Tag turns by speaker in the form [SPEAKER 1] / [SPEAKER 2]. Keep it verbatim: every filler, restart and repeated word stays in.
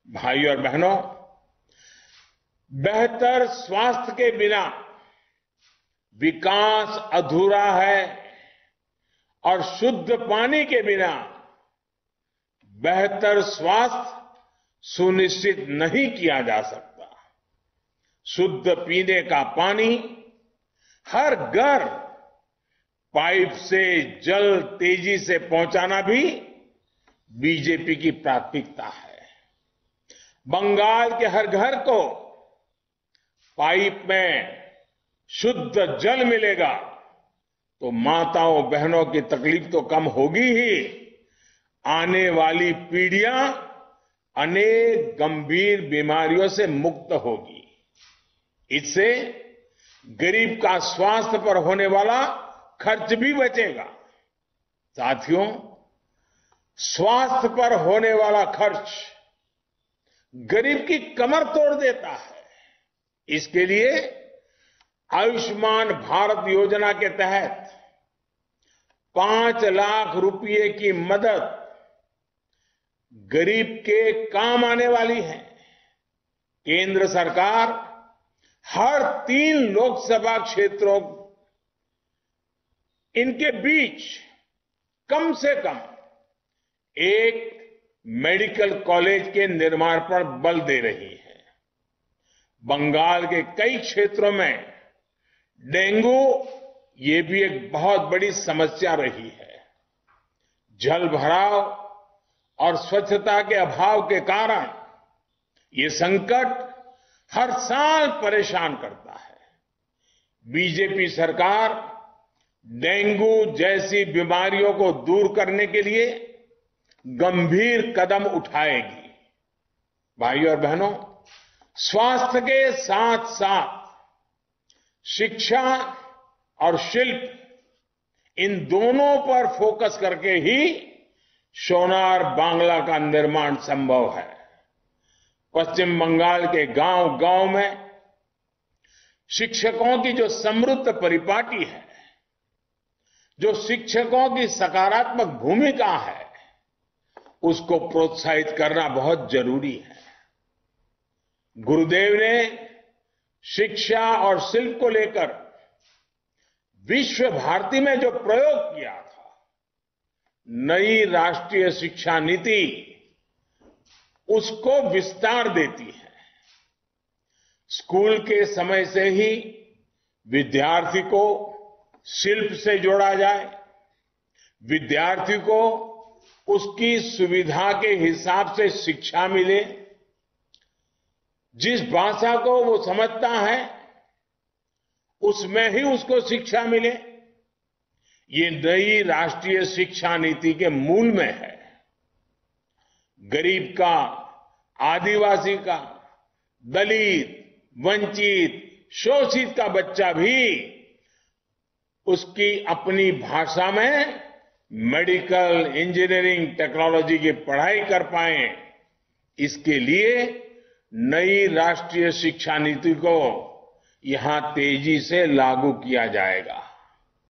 [SPEAKER 1] भाइयों और बहनों, बेहतर स्वास्थ्य के बिना विकास अधूरा है और शुद्ध पानी के बिना बेहतर स्वास्थ्य सुनिश्चित नहीं किया जा सकता। शुद्ध पीने का पानी हर घर पाइप से जल तेजी से पहुंचाना भी बीजेपी की प्राथमिकता है। बंगाल के हर घर को पाइप में शुद्ध जल मिलेगा तो माताओं बहनों की तकलीफ तो कम होगी ही, आने वाली पीढ़ियां अनेक गंभीर बीमारियों से मुक्त होगी। इससे गरीब का स्वास्थ्य पर होने वाला खर्च भी बचेगा। साथियों, स्वास्थ्य पर होने वाला खर्च गरीब की कमर तोड़ देता है। इसके लिए आयुष्मान भारत योजना के तहत पांच लाख रुपए की मदद गरीब के काम आने वाली है। केंद्र सरकार हर तीन लोकसभा क्षेत्रों इनके बीच कम से कम एक मेडिकल कॉलेज के निर्माण पर बल दे रही है। बंगाल के कई क्षेत्रों में डेंगू ये भी एक बहुत बड़ी समस्या रही है। जल भराव और स्वच्छता के अभाव के कारण ये संकट हर साल परेशान करता है। बीजेपी सरकार डेंगू जैसी बीमारियों को दूर करने के लिए गंभीर कदम उठाएगी। भाइयों और बहनों, स्वास्थ्य के साथ साथ शिक्षा और शिल्प इन दोनों पर फोकस करके ही सोनार बांग्ला का निर्माण संभव है। पश्चिम बंगाल के गांव गांव में शिक्षकों की जो समृद्ध परिपाटी है, जो शिक्षकों की सकारात्मक भूमिका है, उसको प्रोत्साहित करना बहुत जरूरी है। गुरुदेव ने शिक्षा और शिल्प को लेकर विश्व भारती में जो प्रयोग किया था, नई राष्ट्रीय शिक्षा नीति उसको विस्तार देती है। स्कूल के समय से ही विद्यार्थी को शिल्प से जोड़ा जाए, विद्यार्थी को उसकी सुविधा के हिसाब से शिक्षा मिले, जिस भाषा को वो समझता है उसमें ही उसको शिक्षा मिले, ये नई राष्ट्रीय शिक्षा नीति के मूल में है। गरीब का, आदिवासी का, दलित, वंचित, शोषित का बच्चा भी उसकी अपनी भाषा में मेडिकल, इंजीनियरिंग, टेक्नोलॉजी की पढ़ाई कर पाए, इसके लिए नई राष्ट्रीय शिक्षा नीति को यहां तेजी से लागू किया जाएगा।